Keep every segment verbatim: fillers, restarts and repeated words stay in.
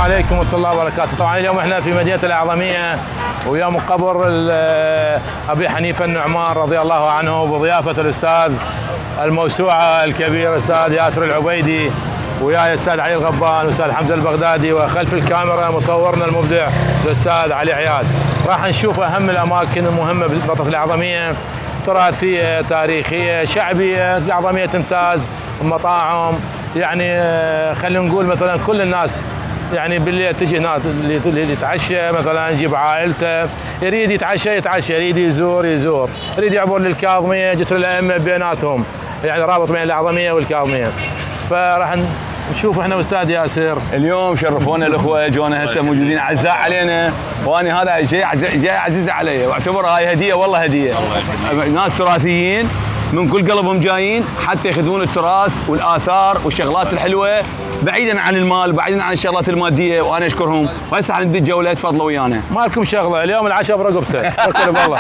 عليكم ورحمة الله وبركاته. طبعا اليوم احنا في مدينة الأعظمية ويوم قبر أبي حنيفة النعمان رضي الله عنه بضيافة الأستاذ الموسوعة الكبير الأستاذ ياسر العبيدي وياي الأستاذ علي الغبان والأستاذ حمزة البغدادي، وخلف الكاميرا مصورنا المبدع الأستاذ علي عياد. راح نشوف أهم الأماكن المهمة بمنطقة الأعظمية، تراثية تاريخية شعبية. الأعظمية تمتاز مطاعم، يعني خلينا نقول مثلا كل الناس يعني بالليل تجي هنا اللي يتعشى مثلا يجيب عائلته، يريد يتعشى يتعشى، يريد يزور يزور، يريد يعبر للكاظمية جسر الأئمة بيناتهم، يعني رابط بين الأعظمية والكاظمية. فراح نشوف احنا استاذ ياسر. اليوم شرفونا الاخوه، جونا هسه موجودين اعزاء علينا، وانا هذا جاي جاي عزيز علي، واعتبر هاي هديه والله هديه. ناس تراثيين من كل قلبهم جايين حتى يخدمون التراث والاثار والشغلات الحلوه بعيدا عن المال، بعيدا عن الشغلات الماديه، وانا اشكرهم. وهسه حنبدا الجوله، تفضلوا ويانا. مالكم شغله، اليوم العشاء برقبته، توكلوا بالله.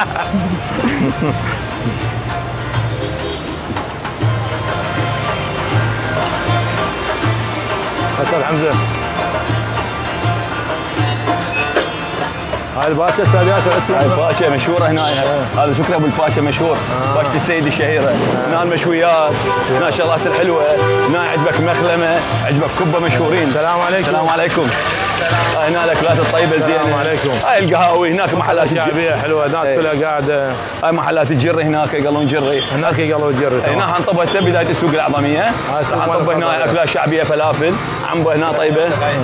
استاذ حمزه، هاي الباكه استاذ ياسر، هاي الباكه مشهوره هنا. هذا شكرا ابو الباكه مشهور، آه. باكه السيد الشهيره. هنا المشويات، هنا الشغلات الحلوه، هنا عجبك مخلمه، عجبك كبه مشهورين. السلام عليكم. السلام عليكم. هنا الاكلات الطيبه الزينه. السلام عليكم. هاي القهاوي، هناك محلات شعبيه حلوه، الناس كلها قاعده. هاي محلات الجري، هناك يقلون جري، هناك يقلون جري. هنا حنطب هسه بدايه السوق الأعظمية، حنطب هنا اكلات شعبيه، فلافل، عنبه هنا طيبه.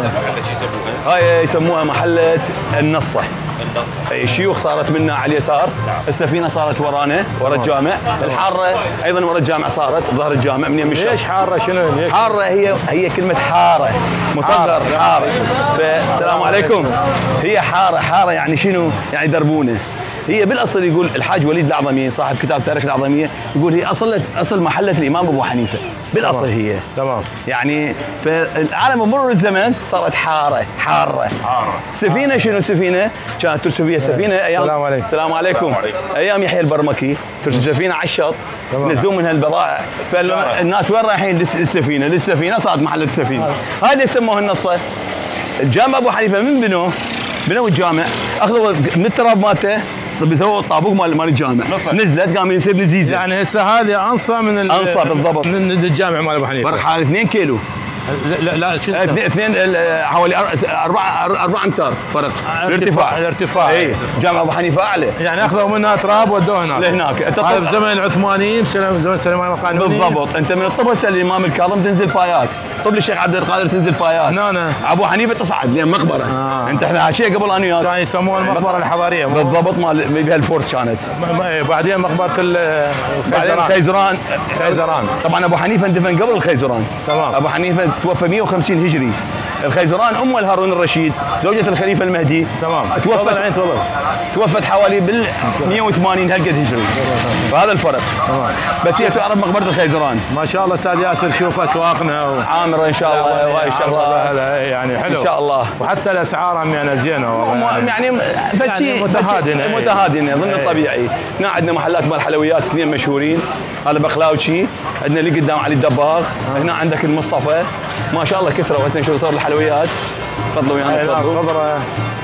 هاي يسموها محله النصه. النصه الشيوخ صارت منا على اليسار، السفينه صارت ورانا ورا الجامع، الحاره ايضا ورا الجامع صارت ظهر الجامع من يم الشرق. ليش حاره؟ شنو ليش؟ حاره هي هي كلمه حاره، مصدر حاره. فالسلام عليكم. هي حاره، حاره يعني شنو؟ يعني دربونه. هي بالاصل يقول الحاج وليد الأعظمي صاحب كتاب تاريخ الأعظمية، يقول هي اصل اصل محله الامام ابو حنيفه بالاصل. تمام. هي تمام. يعني فالعالم بمرور الزمن صارت حاره حاره حاره. سفينه شنو سفينه؟ كانت ترسم فيها سفينه ايام. السلام عليكم. السلام عليكم. ايام يحيى البرمكي ترسم سفينه على الشط، ينزلون منها البضائع، فالناس وين رايحين؟ للسفينه، للسفينه صارت محله السفينه. هاي اللي سموها النصه. الجامع ابو حنيفه من بنوه؟ بنوا الجامع، اخذوا من التراب مالته بيسووا الطابوق مال مال الجامع، نزلت قام يصير نزيزه. يعني هسه هذه انصى من انصى بالضبط من الجامع مال ابو حنيفه. فرق حوالي اثنين كيلو. لا لا شنو؟ اثنين حوالي أربعة أربعة أمتار فرق الارتفاع. الارتفاع اي جامع ابو حنيفه اعلى، يعني اخذوا منها تراب ودوه هناك لهناك. هذا بزمن العثمانيين، بزمن سليمان القانوني بالضبط. انت من الطب هسه الامام الكاظم تنزل بايات، طب للشيخ عبد القادر تنزل بايات، هنا ابو حنيفه تصعد لين مقبره. آه. انت احنا حاشيه قبل انا وياك كانوا يسموها المقبره الحضاريه بالضبط، مال بها الفورس كانت. بعدين مقبره الخيزران. الخيزران خيزران طبعا ابو حنيفه اندفن قبل الخيزران. تمام. ابو حنيفه توفى مئة وخمسين هجري. الخيزران ام الهارون الرشيد زوجة الخليفه المهدي. تمام. توفت العين توفت توفت حوالي بال مئة وثمانين هالقد هجري، فهذا الفرق. تمام. بس هي تعرف مقبره الخيزران. ما شاء الله استاذ ياسر، شوف اسواقنا و... عامره ان شاء الله، وهاي الشغلات يعني حلو ان شاء الله، وحتى الاسعار هم يعني زينه والله، يعني فشي يعني متهادنه متهادنه ضمن الطبيعي. هنا عندنا محلات مال حلويات اثنين مشهورين، هذا بقلاوتشي، عندنا اللي قدام علي الدباغ. آه. هنا عندك المصطفى، ما شاء الله كثره. وهسه نشوف صور الحلويات. تفضلوا ويانا. يعني تفضلوا.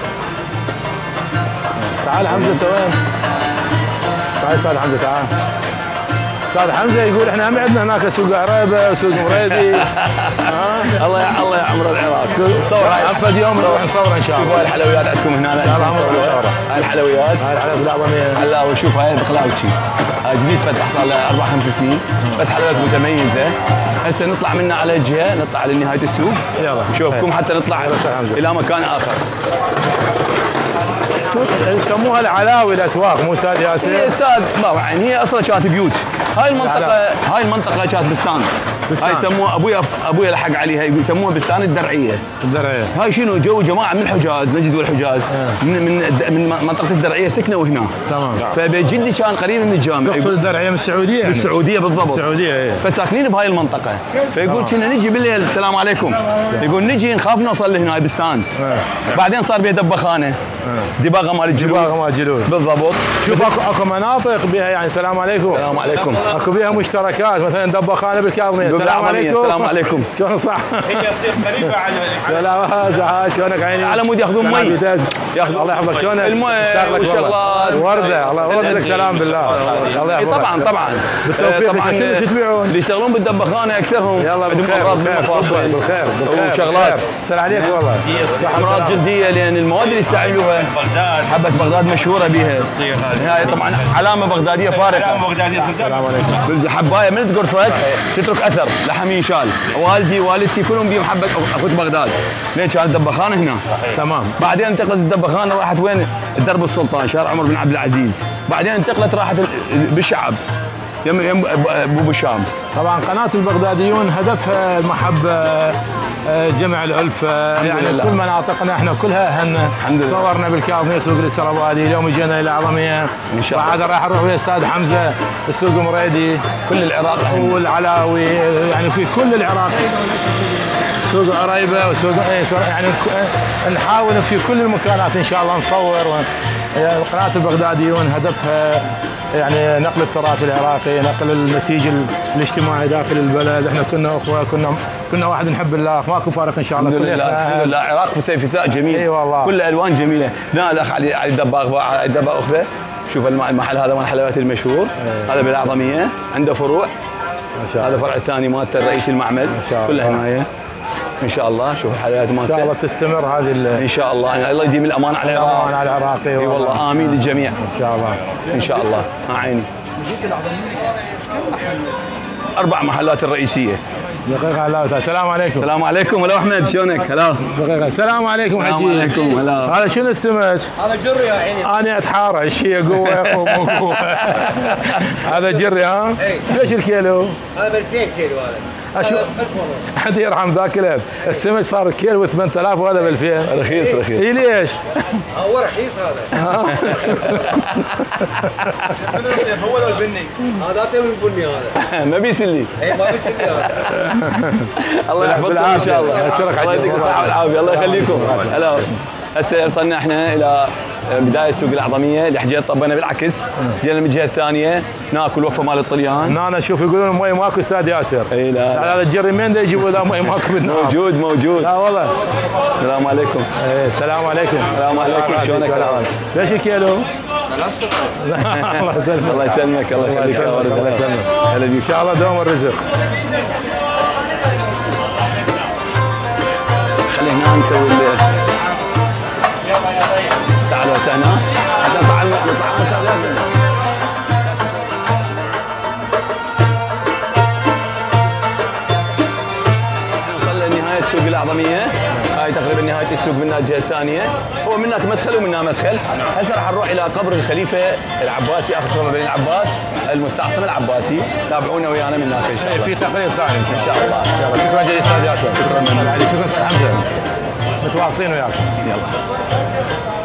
تعال حمزه انت وين؟ تعال استاذ حمزه تعال. استاذ حمزه يقول احنا هم عندنا هناك سوق عريبه وسوق مريدي. ها الله يا الله يعمر العراق. صور هاي يوم نروح نصور ان شاء الله. شوفوا هاي الحلويات عندكم هنا. هاي الحلويات، هاي الحلويات الأعظمية. حلاوه. شوف هاي بقلاوتشي، هاي جديد فتح صار له اربع خمس سنين، بس حلويات متميزه. هسه نطلع منها على الجهه، نطلع على نهايه السوق. يلا نشوفكم حتى نطلع الى مكان اخر. السوق يسموها العلاوي الاسواق، مو استاذ ياسر؟ هي استاذ يعني هي اصلا كانت بيوت. هاي المنطقه هاي المنطقه كانت بستان. بستان. هاي يسموها ابويا ابويا لحق عليها، يسموها بستان الدرعيه. الدرعيه هاي شنو جو جماعه من الحجاز، نجد والحجاز. آه. من من من منطقه الدرعيه سكنوا هنا. تمام. فبجدي كان قريب من الجامع. تقصد الدرعيه من السعوديه؟ يعني. من السعوديه بالضبط. السعوديه ايه. فساكنين بهاي المنطقه، فيقول كنا نجي بالليل. السلام عليكم. يقول نجي نخاف نوصل لهنا بستان. آه. بعدين صار بيه دبخانه، دباغه مال الجلود. دباغه مال الجلود بالضبط. شوف اكو اكو مناطق بها يعني السلام عليكم. السلام عليكم. اكو بها مشتركات مثلا دبخانه بالكاظميه. السلام عليكم. السلام عليكم. شلون صح؟ هي تصير قريبه على سلام شلونك عيني؟ على مود ياخذون مي. ياخذ الله يحفظك شلونك؟ المي والشغلات. ورده الله ورد لك سلام بالله. الله يحفظك. طبعا طبعا. بالتوفيق. طبعا شو تبيعون؟ اللي يشتغلون بالدبخانه اكثرهم يلا بالخير بالخير بالخير وشغلات. سلام عليك والله. امراض جلديه لان المواد اللي يستعملوها بغداد. حبه بغداد مشهوره بها. تصير هاي طبعا علامه بغداديه فارقه. علامه بغداديه. السلام عليكم. الحبايه من تقرصك تترك اثر لحم ينشال. والدي والدتي كلهم بيهم حبه اخوت بغداد. لين كانت دبخانه هنا. تمام. بعدين انتقلت الدبخانه راحت وين؟ درب السلطان شارع عمر بن عبد العزيز. بعدين انتقلت راحت بالشعب يم يم ابو الشام. طبعا قناه البغداديون هدفها المحبه جمع الألفة يعني لله. كل مناطقنا احنا كلها هن صورنا بالكاظميه سوق السربادي. اليوم اجينا الى العظميه ان شاء الله. بعد راح نروح ويا استاذ حمزه السوق مريدي كل العراق والعلاوي يعني في كل العراق سوق عريبه وسوق يعني نحاول في كل المكانات ان شاء الله نصور. قناه البغداديون هدفها يعني نقل التراث العراقي، نقل النسيج الاجتماعي داخل البلد. احنا كنا اخوه، كنا كنا واحد نحب الله، ماكو فارق ان شاء الله. الحمد لله الحمد لله. العراق فسيفساء جميل. اي والله كل الوان جميله. هنا الاخ علي علي الدباغ علي الدباغ اخذه. شوف المحل هذا مال الحلويات المشهور. ايه. هذا بالاعظميه عنده فروع. ما شاء الله. هذا الفرع الثاني مالته الرئيس المعمل. ما شاء الله. كله هنايا. ان شاء الله. شوف الحلويات مالته. ان شاء الله تستمر هذه ان شاء الله. يعني الله يديم الامان على العراق. الامان على العراق. اي والله امين للجميع. ان شاء الله. ان شاء الله. ها عيني. اربع محلات الرئيسيه. دقيقة هلا. السلام عليكم. السلام عليكم. هلا احمد شلونك؟ هلا. دقيقة. السلام عليكم حجي. السلام عليكم. هلا. هذا شنو السمك؟ هذا جري يا عيني. انا اتحارش هي قوة يقوم قوة. هذا جري ها؟ اي. ليش الكيلو؟ هذا ب ألفين كيلو هذا. اشوف حد يرحم ذاك الاب السمك صار كيلو ثمانية آلاف وهذا ب ألفين. رخيص رخيص. اي ليش؟ هو رخيص هذا. هو لو البني. هذا من البني هذا. ما بيسلي. اي ما بيسلي هذا. الله يحفظكم ان شاء الله. اشكرك الله يعطيك الصحة والعافية. الله يخليكم. هلا. هسه وصلنا احنا الى بدايه سوق الاعظميه اللي حجيت طبينا بالعكس. جينا من الجهه الثانيه ناكل وفه مال الطليان. انا اشوف يقولون المي ماكو استاذ ياسر. اي لا. هذا الجري من دا يجيبوا ذا مي ماكو بالنهار. موجود موجود. لا والله. السلام عليكم. ايه السلام عليكم. السلام عليكم. شلونك؟ ليش الكيلو؟ الله يسلمك. الله يسلمك. الله يخليك. الله يسلمك. ان شاء الله دوم الرزق. خلينا نسوي تعالوا هسه هنا حتى نطلع نطلع استاذ ياسر. احنا وصلنا لنهايه سوق الاعظميه. هاي تقريبا نهايه السوق من الجهه الثانيه. هو من هناك مدخل ومن هنا مدخل. هسه راح نروح الى قبر الخليفه العباسي اخر خليفه بني العباس المستعصم العباسي. تابعونا ويانا من هناك ان شاء الله. في تقرير ثاني ان شاء الله. يلا شكرا جزيلا استاذ ياسر. شكرا شكرا استاذ حمزه. متواصلين وياكم. يلا.